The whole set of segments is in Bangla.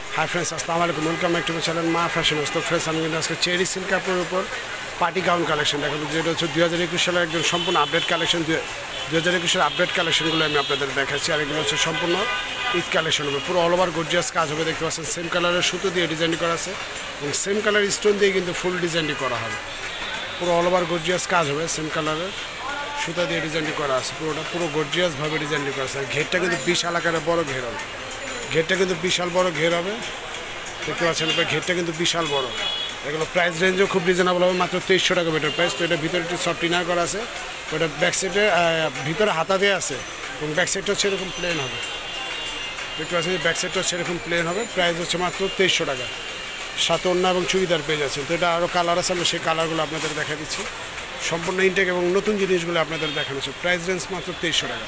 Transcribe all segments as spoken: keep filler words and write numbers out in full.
হাই ফ্রেন্ডস, আসসালামু আলাইকুম। Welcome back to my channel Ma fashion house. তো ফ্রেন্ডস, আমি কিন্তু আজকে চেরি সিল্ক কাপড়ের উপর পার্টি গাউন কালেকশন দেখাবো, যেটা হচ্ছে দুই হাজার একুশ সালের একদম সম্পূর্ণ আপডেট কালেকশন। দুই হাজার একুশের আপডেট কালেকশনগুলো আমি আপনাদের দেখাচ্ছি। আর এগুলো হচ্ছে সম্পূর্ণ ঈদ কালেকশন হবে, পুরো অল ওভার গর্জিয়াস কাজ হবে। দেখতে পাচ্ছেন সেম কালারের সুতো দিয়ে ডিজাইন করা আছে এবং সেম কালার স্টোন দিয়ে কিন্তু ফুল ডিজাইনটি করা হবে। পুরো অল ওভার গর্জিয়াস কাজ হবে, সেম কালারের সুতা দিয়ে ডিজাইনটি করা আছে। পুরোটা পুরো গর্জিয়াসভাবে ডিজাইনটি করা আছে। আর ঘেরটা কিন্তু বিশাল আকারে বড় ঘের হবে, ঘেরটা কিন্তু বিশাল বড় ঘের হবে। দেখতে পাচ্ছেন ঘেরটা কিন্তু বিশাল বড়। এগুলো প্রাইস রেঞ্জও খুব রিজনেবল হবে, মাত্র তেইশশো টাকা মিটার প্রাইস। তো এটা ভিতরে একটু সফট ইনার করা আছে, ওটা ব্যাক সাইডে ভিতরে হাতা দেওয়া আছে এবং ব্যাক সাইডটা হচ্ছে এরকম প্লেন হবে। দেখতে পাচ্ছেন ব্যাক সাইডটা হচ্ছে এরকম প্লেন হবে। প্রাইস হচ্ছে মাত্র তেইশশো টাকা। সাথে অন্য এবং চুড়িদার পেয়ে যাচ্ছেন। তো এটা আরও কালার আছে, আমরা সেই কালারগুলো আপনাদের দেখা দিচ্ছি। সম্পূর্ণ ইনটেক এবং নতুন জিনিসগুলো আপনাদের দেখানো হচ্ছে। প্রাইস রেঞ্জ মাত্র তেইশশো টাকা।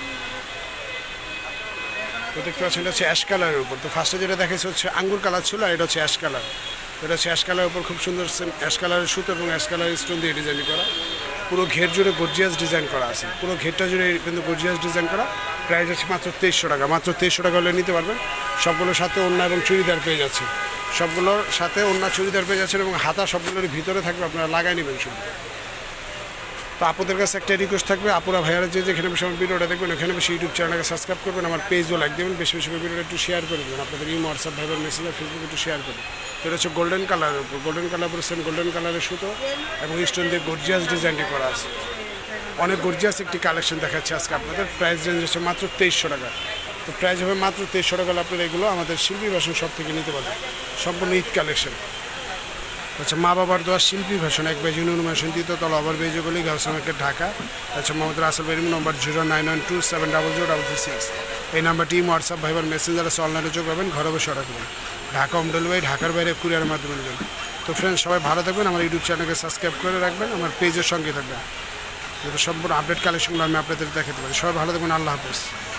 তো দেখতে পাচ্ছেন এটা হচ্ছে অ্যাশ কালারের উপর। তো ফার্স্টে যেটা দেখাচ্ছে হচ্ছে আঙ্গুর কালার ছিল, আর এটা হচ্ছে অ্যাশ কালার। এটা হচ্ছে অ্যাশ কালারের উপর খুব সুন্দর অ্যাশ কালারের সুতো এবং অ্যাশ কালারের স্টোন দিয়ে ডিজাইন করা। পুরো ঘের জুড়ে গর্জিয়াস ডিজাইন করা আছে, পুরো ঘেরটা জুড়ে কিন্তু গর্জিয়াস ডিজাইন করা। প্রাইস হচ্ছে মাত্র তেইশশো টাকা। মাত্র তেইশশো টাকা হলে নিতে পারবেন। সবগুলোর সাথে ওড়না এবং চুড়িদার পেয়ে যাচ্ছে, সবগুলোর সাথে ওড়না চুড়িদার পেয়ে যাচ্ছেন এবং হাতা সবগুলোর ভিতরে থাকবে, আপনারা লাগাই নেবেন শুধু। তো আপনাদের কাছে একটা রিকোয়েস্ট থাকবে, আপুরা ভাইয়ারা যে যেখানে বেশি আমার ভিডিওটা দেখবেন ওখানে বেশি ইউটিউব চ্যানেলকে সাবস্ক্রাইব করবেন, আমার পেজও লাইক দেবেন, বেশি বেশি করে ভিডিওটা একটু শেয়ার করে দেবেন। আপনাদের imo, WhatsApp, Viber, Messenger, Facebook একটু শেয়ার করবেন। তো এটা হচ্ছে গোল্ডেন কালারের উপর, গোল্ডেন কালার উপর সেম গোল্ডেন কালারের সুতো এবং স্টোন দিয়ে গর্জিয়াস ডিজাইনটি করা আছে। অনেক গর্জিয়াস একটি কালেকশন দেখাচ্ছে আজকে আপনাদের। প্রাইস রেঞ্জ হচ্ছে মাত্র তেইশশো টাকা। তো প্রাইস হবে মাত্র তেইশশো টাকা। আপনারা এগুলো আমাদের শিল্পী ফ্যাশন সব থেকে নিতে পারবেন, সম্পূর্ণ ঈদ কালেকশন। আচ্ছা, মা বাবার দোয়া শিল্পী ফ্যাশন, এক বেজ ইউনিয়ন দ্বিতীয়তলা ওভার বেজে গলি, গাউসা মার্কেট, ঢাকা। আচ্ছা, মোহাম্মদ রাসেল বেরিম number zero nine one two seven double zero double three six. এই নাম্বারটি হোয়াটসঅ্যাপ, ভাইবার, মেসেঞ্জার আছে, অনলাইনে যোগ পাবেন। ঘরে বসে অর্ডার করবেন। ঢাকা হোম ডেলিভারি, ঢাকার বাইরে কুরিয়ারের মাধ্যমে নেবেন। তো ফ্রেন্ডস, সবাই ভালো থাকবেন। আমার ইউটিউব চ্যানেলকে সাবস্ক্রাইব করে রাখবেন, আমার পেজের সঙ্গে থাকবেন, যাতে সম্পূর্ণ আপডেট কালেকশনগুলো আমি আপনাদের দেখাতে পারি। সবাই ভালো থাকবেন। আল্লাহ হাফেজ।